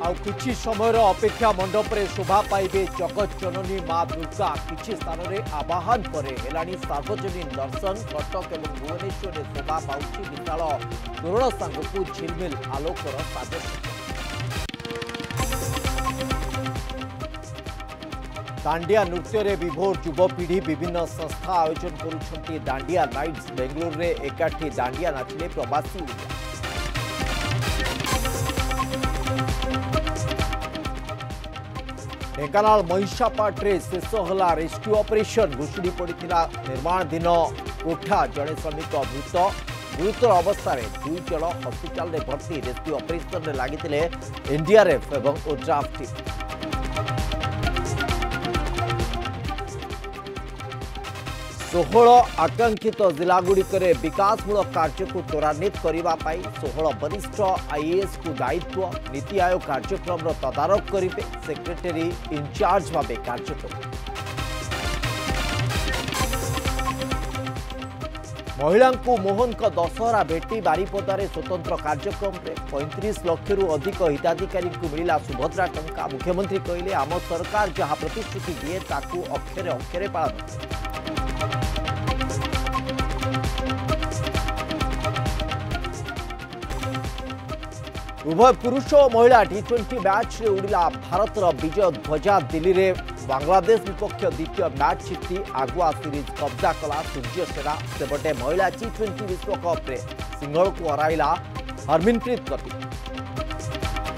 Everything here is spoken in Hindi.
आउ किछि समयर अपेक्षा मंडप रे शोभा पाइबे जगत जननी मां दुर्गा किछि स्थान रे आवाहन परे हेलानी सार्वजनिक दर्शन कटक एवं भुवनेश्वर रे शोभा पाउछि विशाल तोरण सांगकु झिलमिल आलोकर साजस। दांडिया नृत्य रे विभोर युवपीढ़ी विभिन्न संस्था आयोजन करुछंती दांडिया नाइट्स बेंगलुरु रे एकाठी दांडिया नाचिले प्रवासी ओडिया। ढेंकानाल महिषापाटे शेष होला रेस्क्यू ऑपरेशन भुशुड़ी पड़ा निर्माणाधीन कोठा जड़े श्रमिक मृत गुरुतर अवस्था दुई जन हस्पिटाल में भर्ती रेस्क्यू ऑपरेशन में लगी एनडीआरएफ और ओड्राफ टीम। षोहल आकांक्षित जिलागुड़िक विकासमूलक कार्य को त्वरान्वित करने 16 वरिष्ठ आईएएस को दायित्व नीति आयोग कार्यक्रम तदारख करेंगे सेक्रेटरी इनचार्ज भाव कार्य करेंगे। महिला मोहन का दशहरा भेटी बारिपदारे स्वतंत्र कार्यक्रम में 35 लाख अधिक हिताधिकारी को मिला सुभद्रा टंका। मुख्यमंत्री कहले आम सरकार जहां प्रतिश्रुति दिए ताकू अक्षरे अक्षरे पालन। उभय पुरुष और महिला टी20 मैच रे उड़िला भारतर विजय ध्वजा। दिल्ली रे बांग्लादेश विपक्ष द्वितीय मैच जीति आगुआ सीरीज कब्जा कला सूर्य सेना। सेपटे महिला टी20 विश्वकप रे सिंहल को हराइला हरमिनप्रीत कौर।